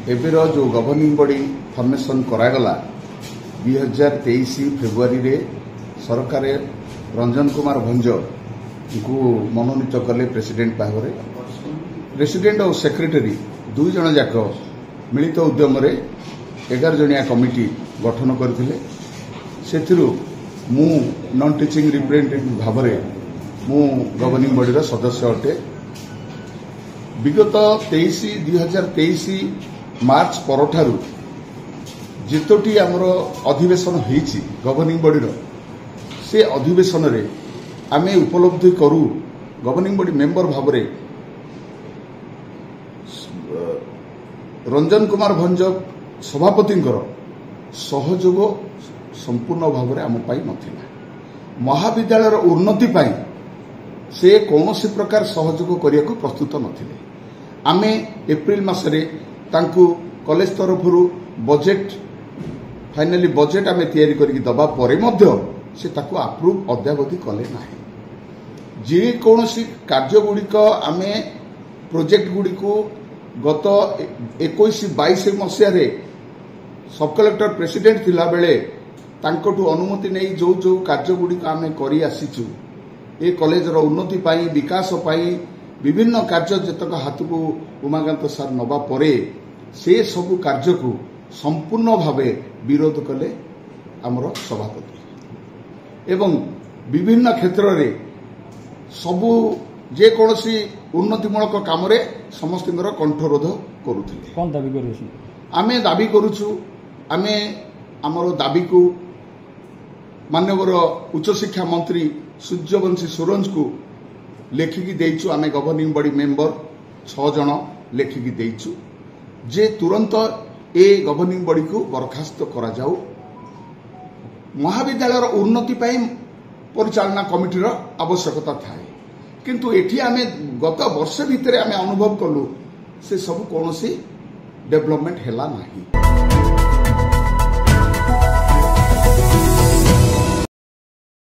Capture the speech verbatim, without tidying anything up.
Eber जो governing body formation करागला दुई हजार तेईस फेब्रुआरी रे सरकार रंजन कुमार भंज को मनोनीत कले प्रेसिडेंट भाव में। प्रेसिडेंट और सेक्रेटरी दुई जन जाक मिलित उद्यम एगार जनिया कमिटी गठन करथिले। सेथिरु मु नॉन टीचिंग रिप्रेजेंटेटिव भाव में मु गवर्निंग बॉडी रा सदस्य अटे। विगत तेईस दुई हजार तेईस मार्च परठारु जितोटी आमर अधिवेशन होईछि गवर्निंग बॉडी रो से अधिवेशन रे आमे उपलब्धि करू गवर्निंग बॉडी मेंबर भाव में रंजन कुमार भंज सभापति सहयोग संपूर्ण भाव में आम पाई नथिला। महाविद्यालय उन्नति पाई से कौनसी प्रकार सहयोग करने को प्रस्तुत नथिले। आमे एप्रिल मासरे तांकु कॉलेज तरफ बजेट फाइनाली बजेट आमे तैयारी करके दबा परे मध्य से ताकु अप्रूव अद्यावधि कले नाही। जे कौनसी कार्य गुड़िक आमे प्रोजेक्ट गुड़ी को गत इक्कीस बाईस मसीह सब कलेक्टर प्रेसिडेंट थिला बेले तांकटू अनुमति नहीं जो जो कार्य गुड़िक आमे करी आसीचु ए कॉलेज रो उन्नति पाई विकास पाई विभिन्न कार्य जतक हाथ को उमाकांत सार नबा परे से सबु कार्य को संपूर्ण भावे विरोध कले आमर सभापति एवं विभिन्न क्षेत्र रे सबु जे कोनसी उन्नतिमूलक काम रे समस्त कंठरोध करुथिले। कोन दाबी करूछु आमे दाबी करूछु आमे आमर दाबी को माननीय उच्च शिक्षा मंत्री सूर्यवंशी सोरेन को लेखिकी देइछु। आमे गवर्निंग बॉडी मेंबर छह जन लेखिकी देइछु जे तुरंत ए गवर्निंग बॉडी को बरखास्त करा जाऊ। महाविद्यालय उन्नति पाई परिचालना कमिटीर आवश्यकता थाए किंतु एठी आमे गत वर्ष भितर आमे अनुभव कलु से सब कोनोसी डेवलपमेंट हैला नाही।